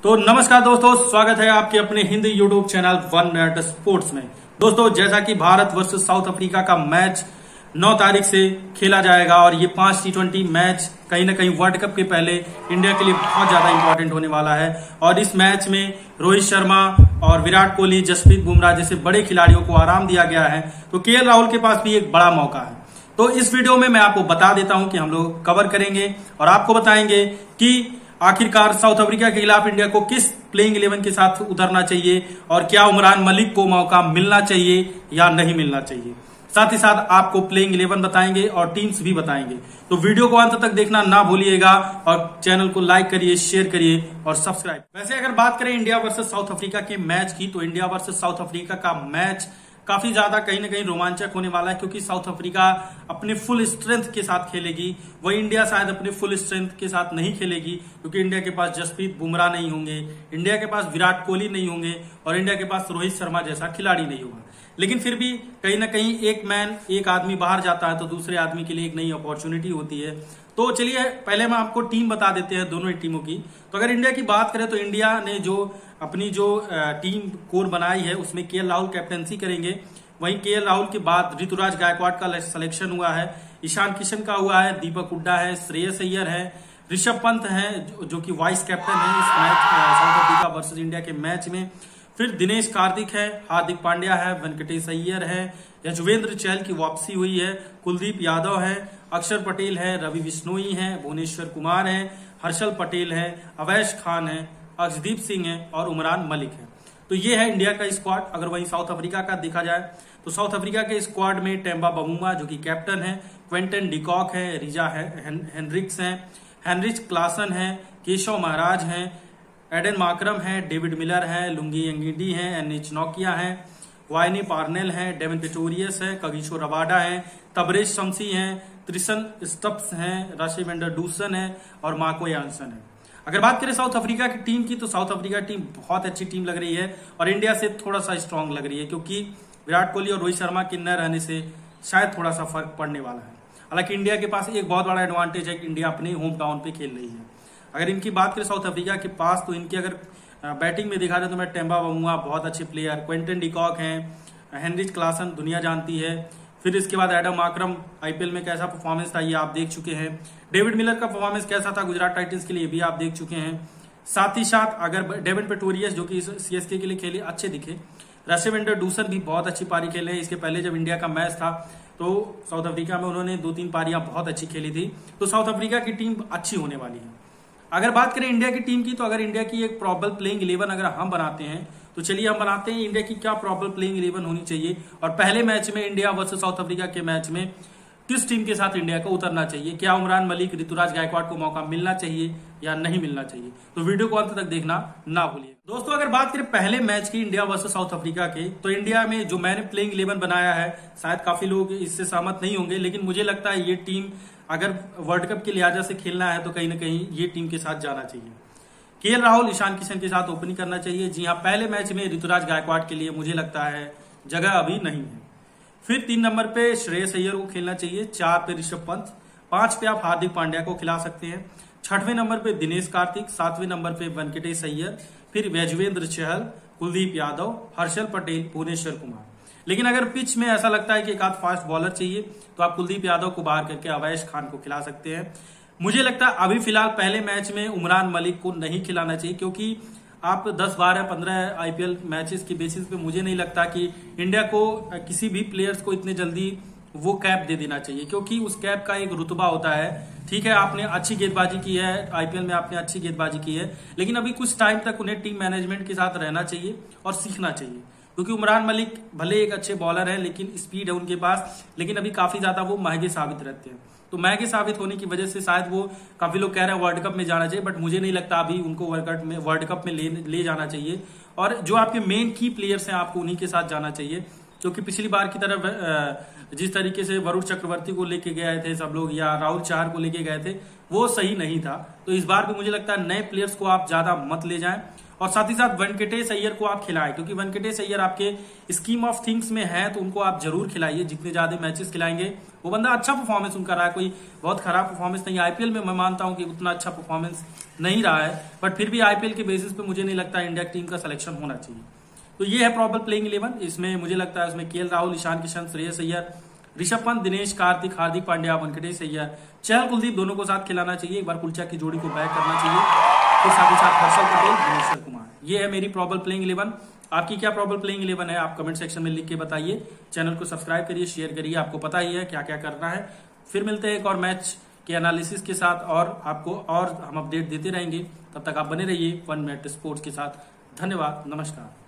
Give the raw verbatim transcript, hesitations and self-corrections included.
तो नमस्कार दोस्तों, स्वागत है आपके अपने Hindi YouTube channel one minute sports में। दोस्तों, जैसा कि भारत वर्सेस साउथ अफ्रीका का मैच नौ तारीख से खेला जाएगा और ये पांच टी ट्वेंटी मैच कहीं ना कहीं वर्ल्ड कप के पहले इंडिया के लिए बहुत ज्यादा इंपॉर्टेंट होने वाला है। और इस मैच में रोहित शर्मा और विराट कोहली, जसप्रीत बुमराह जैसे बड़े खिलाड़ियों को आराम दिया गया है, तो के एल राहुल के पास भी एक बड़ा मौका है। तो इस वीडियो में मैं आपको बता देता हूं कि हम लोग कवर करेंगे और आपको बताएंगे कि आखिरकार साउथ अफ्रीका के खिलाफ इंडिया को किस प्लेइंग इलेवन के साथ उतरना चाहिए और क्या उमरान मलिक को मौका मिलना चाहिए या नहीं मिलना चाहिए। साथ ही साथ आपको प्लेइंग इलेवन बताएंगे और टीम्स भी बताएंगे। तो वीडियो को अंत तक देखना ना भूलिएगा और चैनल को लाइक करिए, शेयर करिए और सब्सक्राइब। वैसे अगर बात करें इंडिया वर्सेस साउथ अफ्रीका के मैच की, तो इंडिया वर्सेस साउथ अफ्रीका का मैच काफी ज्यादा कहीं ना कहीं रोमांचक होने वाला है, क्योंकि साउथ अफ्रीका अपने फुल स्ट्रेंथ के साथ खेलेगी, वही इंडिया शायद अपने फुल स्ट्रेंथ के साथ नहीं खेलेगी, क्योंकि इंडिया के पास जसप्रीत बुमराह नहीं होंगे, इंडिया के पास विराट कोहली नहीं होंगे और इंडिया के पास रोहित शर्मा जैसा खिलाड़ी नहीं होगा। लेकिन फिर भी कहीं ना कहीं एक मैन एक आदमी बाहर जाता है तो दूसरे आदमी के लिए एक नई अपॉर्चुनिटी होती है। तो चलिए पहले मैं आपको टीम बता देते हैं दोनों ही टीमों की। तो अगर इंडिया की बात करें तो इंडिया ने जो अपनी जो टीम कोर बनाई है उसमें के एल राहुल कैप्टनसी करेंगे। वहीं के एल राहुल के बाद ऋतुराज गायकवाड़ का सिलेक्शन हुआ है, ईशान किशन का हुआ है, दीपक हुड्डा है, श्रेयस अय्यर है, ऋषभ पंत है जो, जो कि वाइस कैप्टन है इस match South Africa versus India के मैच में। फिर दिनेश कार्तिक है, हार्दिक पांड्या है, वेंकटेश अय्यर है, यजुवेंद्र चहल की वापसी हुई है, कुलदीप यादव है, अक्षर पटेल है, रवि बिश्नोई है, भुवनेश्वर कुमार है, हर्षल पटेल है, अवैश खान है, अर्शदीप सिंह है और उमरान मलिक है। तो ये है इंडिया का स्क्वाड। अगर वहीं साउथ अफ्रीका का देखा जाए तो साउथ अफ्रीका के स्क्वाड में टेम्बा बमुमा जो कि कैप्टन है, क्विंटन डिकॉक है, रिजा हेनरिक्स है, हेनरिच क्लासन है, केशव महाराज है, एडन माकरम है, डेविड मिलर है, लुंगी एंगिडी है, एनिच नोकिया है, वाइनी पार्नेल है, डेविन पिटोरियस है, कगिशो रवाडा है, तबरेज शमसी है, त्रिशन स्टप्स है, राशिवेंडर डूसन है और मार्को यानसन है। अगर बात करें साउथ अफ्रीका की टीम की तो साउथ अफ्रीका टीम बहुत अच्छी टीम लग रही है और इंडिया से थोड़ा सा स्ट्रांग लग रही है, क्योंकि विराट कोहली और रोहित शर्मा के न रहने से शायद थोड़ा सा फर्क पड़ने वाला है। हालांकि इंडिया के पास एक बहुत बड़ा एडवांटेज है कि इंडिया अपने होम टाउन पे खेल रही है। अगर इनकी बात करें साउथ अफ्रीका के पास तो इनकी अगर बैटिंग में दिखा जाए तो मैं टेम्बा बमुआ बहुत अच्छे प्लेयर, क्विंटन डिकॉक हैं, हेनरिच क्लासन दुनिया जानती है, फिर इसके बाद एडम माकरम आईपीएल में कैसा परफॉर्मेंस था ये आप देख चुके हैं, डेविड मिलर का परफॉर्मेंस कैसा था गुजरात टाइटंस के लिए भी आप देख चुके हैं। साथ ही साथ अगर डेविन पिटोरियस जो कि सीएसके के लिए खेले अच्छे दिखे, राशिवेंडर डूसन भी बहुत अच्छी पारी खेले। इसके पहले जब इंडिया का मैच था तो साउथ अफ्रीका में उन्होंने दो तीन पारियां बहुत अच्छी खेली थी। तो साउथ अफ्रीका की टीम अच्छी होने वाली है। अगर बात करें इंडिया की टीम की तो अगर इंडिया की एक प्रॉबल प्लेइंग इलेवन अगर हम बनाते हैं तो चलिए हम बनाते हैं इंडिया की क्या प्रॉबल प्लेइंग इलेवन होनी चाहिए और पहले मैच में इंडिया वर्सेस साउथ अफ्रीका के मैच में किस टीम के साथ इंडिया को उतरना चाहिए, क्या उमरान मलिक, ऋतुराज गायकवाड़ को मौका मिलना चाहिए या नहीं मिलना चाहिए। तो वीडियो को अंत तक देखना ना भूलिए। दोस्तों, अगर बात करें पहले मैच की इंडिया वर्सेस साउथ अफ्रीका के तो इंडिया में जो मैंने प्लेइंग इलेवन बनाया है शायद काफी लोग इससे सहमत नहीं होंगे, लेकिन मुझे लगता है ये टीम अगर वर्ल्ड कप के लिहाजा से खेलना है तो कहीं ना कहीं ये टीम के साथ जाना चाहिए। के एल राहुल, ईशान किशन के साथ ओपनिंग करना चाहिए। जी हाँ, पहले मैच में ऋतुराज गायकवाड़ के लिए मुझे लगता है जगह अभी नहीं है। फिर तीन नंबर पे श्रेयस अय्यर को खेलना चाहिए, चार पे ऋषभ पंत, पांच पे आप हार्दिक पांड्या को खिला सकते हैं, छठवें नंबर पे दिनेश कार्तिक, सातवें नंबर पे वेंकटेश अय्यर, फिर यजुवेंद्र चहल, कुलदीप यादव, हर्षल पटेल, भुवनेश्वर कुमार। लेकिन अगर पिच में ऐसा लगता है कि एक आध फास्ट बॉलर चाहिए तो आप कुलदीप यादव को बाहर करके अवैश खान को खिला सकते हैं। मुझे लगता है अभी फिलहाल पहले मैच में उमरान मलिक को नहीं खिलाना चाहिए, क्योंकि आप दस बारह पंद्रह आईपीएल मैचेस के बेसिस पे मुझे नहीं लगता कि इंडिया को किसी भी प्लेयर्स को इतने जल्दी वो कैप दे देना चाहिए, क्योंकि उस कैप का एक रुतबा होता है। ठीक है, आपने अच्छी गेंदबाजी की है, आईपीएल में आपने अच्छी गेंदबाजी की है, लेकिन अभी कुछ टाइम तक उन्हें टीम मैनेजमेंट के साथ रहना चाहिए और सीखना चाहिए, क्योंकि उमरान मलिक भले एक अच्छे बॉलर है लेकिन स्पीड है उनके पास, लेकिन अभी काफी ज्यादा वो महंगे साबित रहते हैं। तो महंगे साबित होने की वजह से शायद वो काफी लोग कह रहे हैं वर्ल्ड कप में जाना चाहिए, बट मुझे नहीं लगता अभी उनको वर्ल्ड कप में वर्ल्ड कप में ले, ले जाना चाहिए। और जो आपके मेन की प्लेयर्स हैं आपको उन्हीं के साथ जाना चाहिए, क्योंकि पिछली बार की तरफ जिस तरीके से वरुण चक्रवर्ती को लेके गए थे सब लोग या राहुल चहर को लेके गए थे वो सही नहीं था। तो इस बार भी मुझे लगता है नए प्लेयर्स को आप ज्यादा मत ले जाएं और साथ ही साथ वेंकटेश अय्यर को आप खिलाएं, क्योंकि वेंकटेश अय्यर आपके स्कीम ऑफ थिंग्स में है, तो उनको आप जरूर खिलाइए। जितने ज्यादा मैचेस खिलाएंगे, वो बंदा अच्छा परफॉर्मेंस उनका रहा है, कोई बहुत खराब परफॉर्मेंस नहीं। आईपीएल में मैं मानता हूं कि उतना अच्छा परफॉर्मेंस नहीं रहा है, बट फिर भी आईपीएल के बेसिस पे मुझे नहीं लगता इंडिया टीम का सिलेक्शन होना चाहिए। तो ये है प्रॉबल प्लेइंग इलेवन। इसमें मुझे लगता है इसमें केएल राहुल, ईशान किशन, श्रेयस अय्यर, ऋषभ पंत, दिनेश कार्तिक, हार्दिक पांड्या, वेंकटेश अय्यर, चहल, कुलदीप दोनों को साथ खिलाना चाहिए। एक बार कुलचा की जोड़ी को बैक करना चाहिए। फिर साथ ही साथ हर्षल पटेल, भुवनेश्वर कुमार। ये है मेरी प्रॉबल प्लेइंग इलेवन। आपकी क्या प्रॉबल प्लेइंग इलेवन है, आप कमेंट सेक्शन में लिख के बताइए। चैनल को सब्सक्राइब करिए, शेयर करिए, आपको पता ही है क्या क्या करना है। फिर मिलते हैं एक और मैच के एनालिसिस के साथ, और आपको और हम अपडेट देते रहेंगे। तब तक आप बने रहिए वन मिनट स्पोर्ट्स के साथ। धन्यवाद, नमस्कार।